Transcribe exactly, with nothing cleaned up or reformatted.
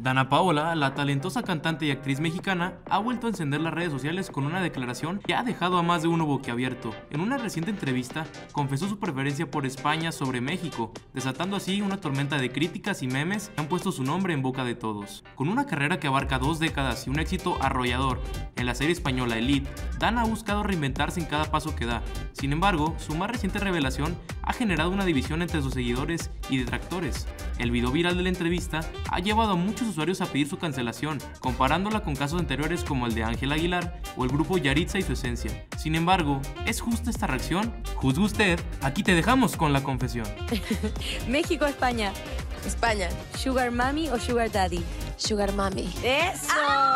Dana Paola, la talentosa cantante y actriz mexicana, ha vuelto a encender las redes sociales con una declaración que ha dejado a más de uno boquiabierto. En una reciente entrevista, confesó su preferencia por España sobre México, desatando así una tormenta de críticas y memes que han puesto su nombre en boca de todos. Con una carrera que abarca dos décadas y un éxito arrollador en la serie española Elite, Dana ha buscado reinventarse en cada paso que da. Sin embargo, su más reciente revelación ha generado una división entre sus seguidores y detractores. El video viral de la entrevista ha llevado a muchos usuarios a pedir su cancelación, comparándola con casos anteriores como el de Ángel Aguilar o el grupo Yaritza y su esencia. Sin embargo, ¿es justa esta reacción? Juzgue usted, aquí te dejamos con la confesión. México, España. España. Sugar Mami o Sugar Daddy. Sugar Mami. ¡Eso!